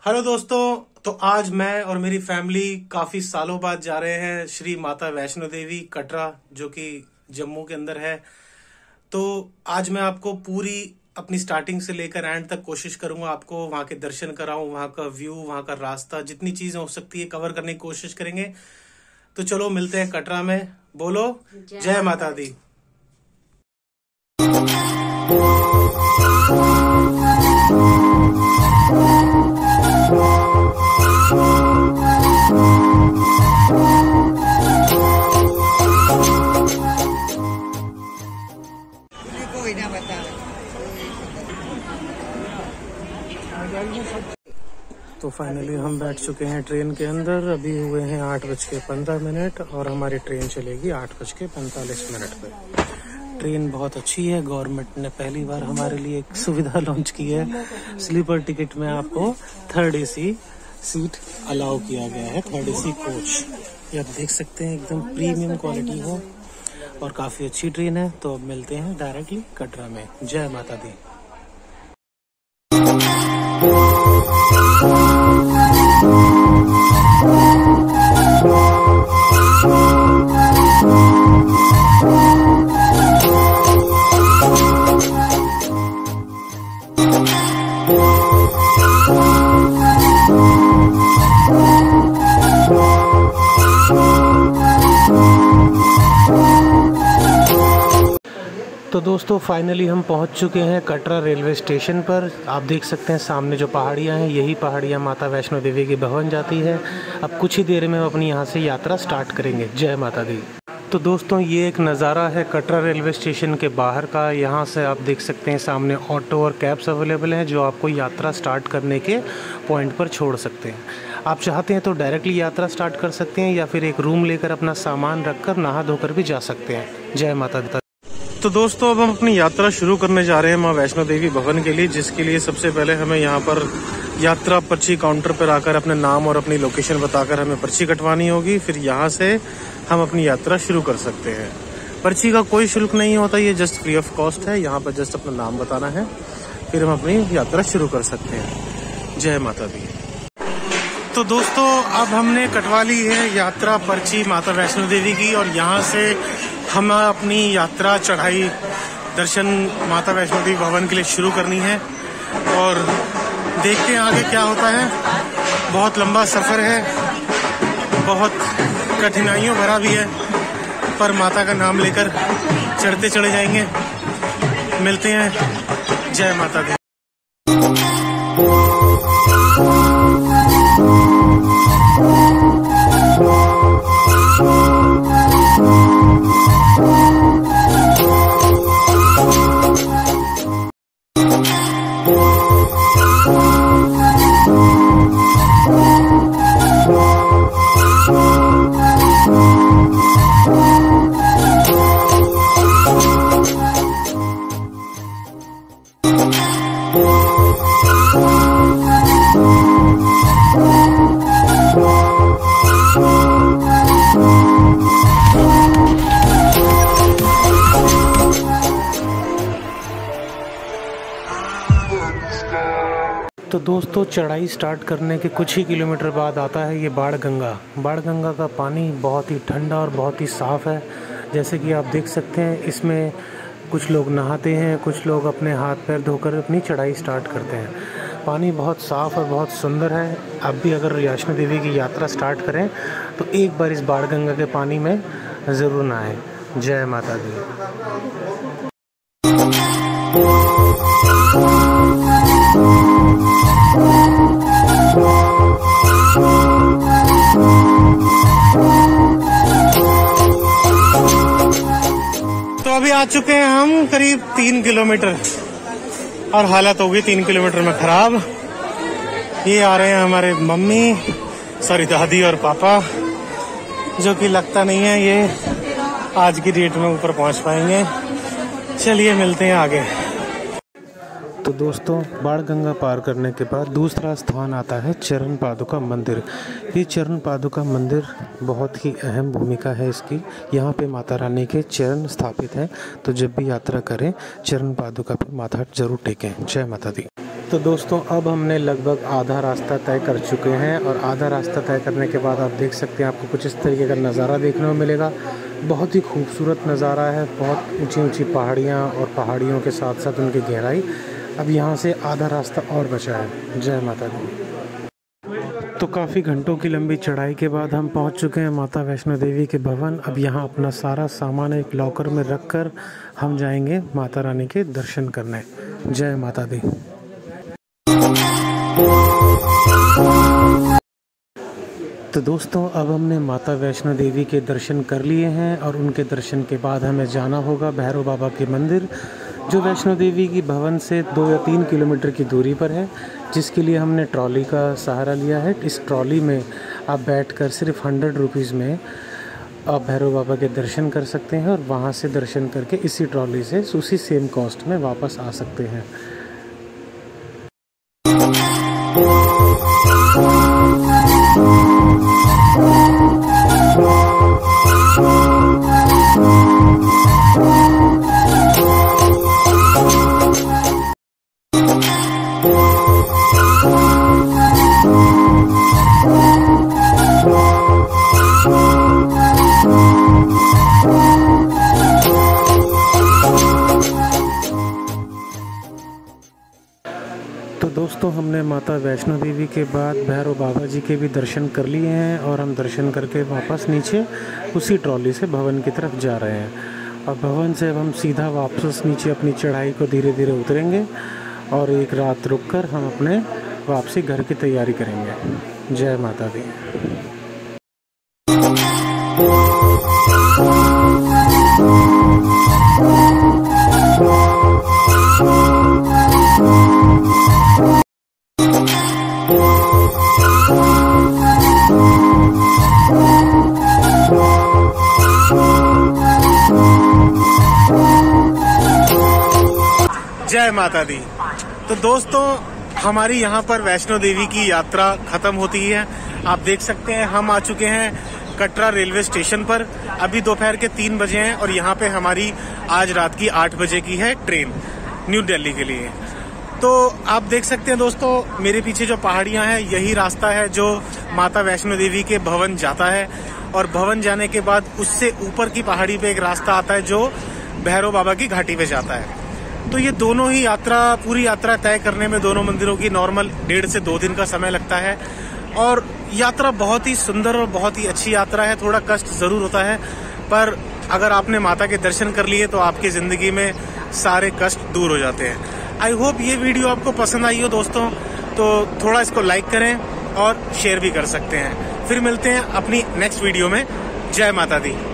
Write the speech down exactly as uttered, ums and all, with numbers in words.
Hello दोस्तों, तो आज मैं और मेरी फैमिली काफी सालों बाद जा रहे हैं श्री माता वैष्णो देवी कटरा, जो कि जम्मू के अंदर है। तो आज मैं आपको पूरी अपनी स्टार्टिंग से लेकर एंड तक कोशिश करूंगा आपको वहां के दर्शन कराऊं, वहां का व्यू, वहां का रास्ता, जितनी चीजें हो सकती है कवर करने की कोशिश करेंगे। तो चलो मिलते हैं कटरा में। बोलो जय माता दी। तो फाइनली हम बैठ चुके हैं ट्रेन के अंदर। अभी हुए हैं आठ बज के पंद्रह मिनट और हमारी ट्रेन चलेगी आठ बज के पैंतालीस मिनट पे। ट्रेन बहुत अच्छी है। गवर्नमेंट ने पहली बार हमारे लिए एक सुविधा लॉन्च की है। स्लीपर टिकट में आपको थर्ड एसी सीट अलाउ किया गया है, थर्ड एसी कोच। ये आप देख सकते हैं, एकदम प्रीमियम क्वालिटी है और काफी अच्छी ट्रेन है। तो अब मिलते हैं डायरेक्टली कटरा में। जय माता दी। तो दोस्तों फाइनली हम पहुंच चुके हैं कटरा रेलवे स्टेशन पर। आप देख सकते हैं सामने जो पहाड़ियां हैं, यही पहाड़ियां माता वैष्णो देवी के भवन जाती है। अब कुछ ही देर में हम अपनी यहां से यात्रा स्टार्ट करेंगे। जय माता दी। तो दोस्तों ये एक नज़ारा है कटरा रेलवे स्टेशन के बाहर का। यहाँ से आप देख सकते हैं सामने ऑटो और कैब्स अवेलेबल हैं जो आपको यात्रा स्टार्ट करने के पॉइंट पर छोड़ सकते हैं। आप चाहते हैं तो डायरेक्टली यात्रा स्टार्ट कर सकते हैं या फिर एक रूम लेकर अपना सामान रखकर नहा धोकर भी जा सकते हैं। जय माता दी। तो दोस्तों अब हम अपनी यात्रा शुरू करने जा रहे हैं माँ वैष्णो देवी भवन के लिए, जिसके लिए सबसे पहले हमें यहाँ पर यात्रा पर्ची काउंटर पर आकर अपने नाम और अपनी लोकेशन बताकर हमें पर्ची कटवानी होगी। फिर यहाँ से हम अपनी यात्रा शुरू कर सकते हैं। पर्ची का कोई शुल्क नहीं होता, ये जस्ट फ्री ऑफ कॉस्ट है। यहाँ पर जस्ट अपना नाम बताना है, फिर हम अपनी यात्रा शुरू कर सकते हैं। जय माता दी। तो दोस्तों अब हमने कटवा ली है यात्रा पर्ची माता वैष्णो देवी की और यहाँ से हम अपनी यात्रा चढ़ाई दर्शन माता वैष्णो देवी भवन के लिए शुरू करनी है और देखते हैं आगे क्या होता है। बहुत लंबा सफ़र है, बहुत कठिनाइयों भरा भी है, पर माता का नाम लेकर चढ़ते चले जाएंगे। मिलते हैं। जय माता दी। तो दोस्तों चढ़ाई स्टार्ट करने के कुछ ही किलोमीटर बाद आता है ये बाण गंगा। बाण गंगा का पानी बहुत ही ठंडा और बहुत ही साफ़ है। जैसे कि आप देख सकते हैं, इसमें कुछ लोग नहाते हैं, कुछ लोग अपने हाथ पैर धोकर अपनी चढ़ाई स्टार्ट करते हैं। पानी बहुत साफ़ और बहुत सुंदर है। आप भी अगर वैष्णो देवी की यात्रा स्टार्ट करें तो एक बार इस बाण गंगा के पानी में ज़रूर नहाएं। जय माता दी। तो अभी आ चुके हैं हम करीब तीन किलोमीटर और हालत होगी तीन किलोमीटर में खराब। ये आ रहे हैं हमारे मम्मी, सॉरी दादी और पापा, जो कि लगता नहीं है ये आज की डेट में ऊपर पहुंच पाएंगे। चलिए मिलते हैं आगे। तो दोस्तों बाण गंगा पार करने के बाद दूसरा स्थान आता है चरण पादुका मंदिर। ये चरण पादुका मंदिर बहुत ही अहम भूमिका है इसकी। यहाँ पे माता रानी के चरण स्थापित हैं, तो जब भी यात्रा करें चरण पादुका पे माथा जरूर टेकें। जय माता दी। तो दोस्तों अब हमने लगभग आधा रास्ता तय कर चुके हैं और आधा रास्ता तय करने के बाद आप देख सकते हैं आपको कुछ इस तरीके का नज़ारा देखने को मिलेगा। बहुत ही खूबसूरत नज़ारा है, बहुत ऊंची ऊंची पहाड़ियाँ और पहाड़ियों के साथ साथ उनकी गहराई। अब यहाँ से आधा रास्ता और बचा है। जय माता दी। तो काफ़ी घंटों की लंबी चढ़ाई के बाद हम पहुँच चुके हैं माता वैष्णो देवी के भवन। अब यहाँ अपना सारा सामान एक लॉकर में रख कर हम जाएंगे माता रानी के दर्शन करने। जय माता दी। तो दोस्तों अब हमने माता वैष्णो देवी के दर्शन कर लिए हैं और उनके दर्शन के बाद हमें जाना होगा भैरव बाबा के मंदिर, जो वैष्णो देवी की भवन से दो या तीन किलोमीटर की दूरी पर है, जिसके लिए हमने ट्रॉली का सहारा लिया है। इस ट्रॉली में आप बैठकर सिर्फ हंड्रेड रुपीज़ में आप भैरव बाबा के दर्शन कर सकते हैं और वहाँ से दर्शन करके इसी ट्रॉली से उसी सेम कॉस्ट में वापस आ सकते हैं। तो दोस्तों हमने माता वैष्णो देवी के बाद भैरव बाबा जी के भी दर्शन कर लिए हैं और हम दर्शन करके वापस नीचे उसी ट्रॉली से भवन की तरफ जा रहे हैं। और भवन से अब हम सीधा वापस नीचे अपनी चढ़ाई को धीरे धीरे उतरेंगे और एक रात रुककर हम अपने वापसी घर की तैयारी करेंगे। जय माता दी। जय माता दी। तो दोस्तों हमारी यहाँ पर वैष्णो देवी की यात्रा खत्म होती है। आप देख सकते हैं हम आ चुके हैं कटरा रेलवे स्टेशन पर। अभी दोपहर के तीन बजे हैं और यहाँ पे हमारी आज रात की आठ बजे की है ट्रेन न्यू दिल्ली के लिए। तो आप देख सकते हैं दोस्तों मेरे पीछे जो पहाड़ियाँ हैं यही रास्ता है जो माता वैष्णो देवी के भवन जाता है। और भवन जाने के बाद उससे ऊपर की पहाड़ी पे एक रास्ता आता है जो भैरव बाबा की घाटी पे जाता है। तो ये दोनों ही यात्रा पूरी यात्रा तय करने में दोनों मंदिरों की नॉर्मल डेढ़ से दो दिन का समय लगता है। और यात्रा बहुत ही सुंदर और बहुत ही अच्छी यात्रा है। थोड़ा कष्ट जरूर होता है पर अगर आपने माता के दर्शन कर लिए तो आपकी जिंदगी में सारे कष्ट दूर हो जाते हैं। आई होप ये वीडियो आपको पसंद आई हो दोस्तों, तो थोड़ा इसको लाइक करें और शेयर भी कर सकते हैं। फिर मिलते हैं अपनी नेक्स्ट वीडियो में। जय माता दी।